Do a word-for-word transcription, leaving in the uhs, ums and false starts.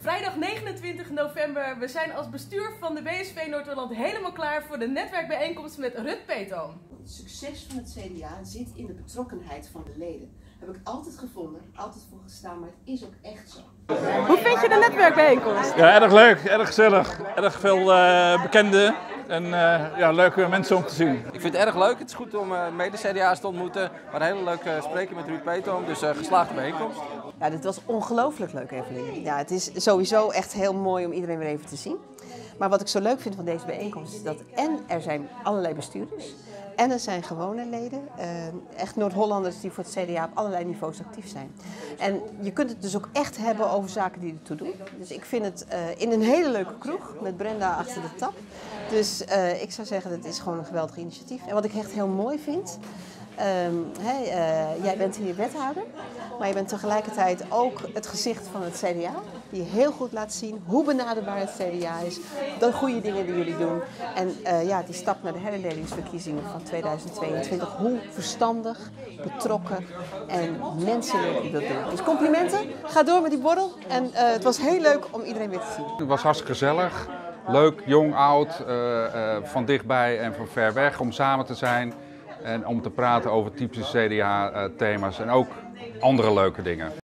Vrijdag negenentwintig november. We zijn als bestuur van de B S V Noord-Holland helemaal klaar voor de netwerkbijeenkomst met Ruud Peetoom. Het succes van het C D A zit in de betrokkenheid van de leden. Dat heb ik altijd gevonden, altijd voor gestaan, maar het is ook echt zo. Hoe vind je de netwerkbijeenkomst? Ja, erg leuk, erg gezellig. Erg veel uh, bekenden en uh, ja, leuke mensen om te zien. Ik vind het erg leuk. Het is goed om uh, mede-C D A's te ontmoeten. Maar een hele leuke spreker met Ruud Peetoom, dus uh, geslaagde bijeenkomst. Ja, dit was ongelooflijk leuk, Evelien. Ja, het is sowieso echt heel mooi om iedereen weer even te zien. Maar wat ik zo leuk vind van deze bijeenkomst is dat en er zijn allerlei bestuurders en er zijn gewone leden, uh, echt Noord-Hollanders die voor het C D A op allerlei niveaus actief zijn. En je kunt het dus ook echt hebben over zaken die ertoe doen. Dus ik vind het uh, in een hele leuke kroeg met Brenda achter de tap. Dus uh, ik zou zeggen, dat is gewoon een geweldig initiatief. En wat ik echt heel mooi vind, um, hey, uh, jij bent hier wethouder, maar je bent tegelijkertijd ook het gezicht van het C D A. Die heel goed laat zien hoe benaderbaar het C D A is, de goede dingen die jullie doen. En uh, ja, die stap naar de herinneringsverkiezingen van tweeduizend tweeëntwintig, hoe verstandig, betrokken en menselijk jullie dat doen. Dus complimenten, ga door met die borrel. En uh, het was heel leuk om iedereen weer te zien. Het was hartstikke gezellig, leuk, jong, oud, uh, uh, van dichtbij en van ver weg om samen te zijn. En om te praten over typische C D A-thema's en ook andere leuke dingen.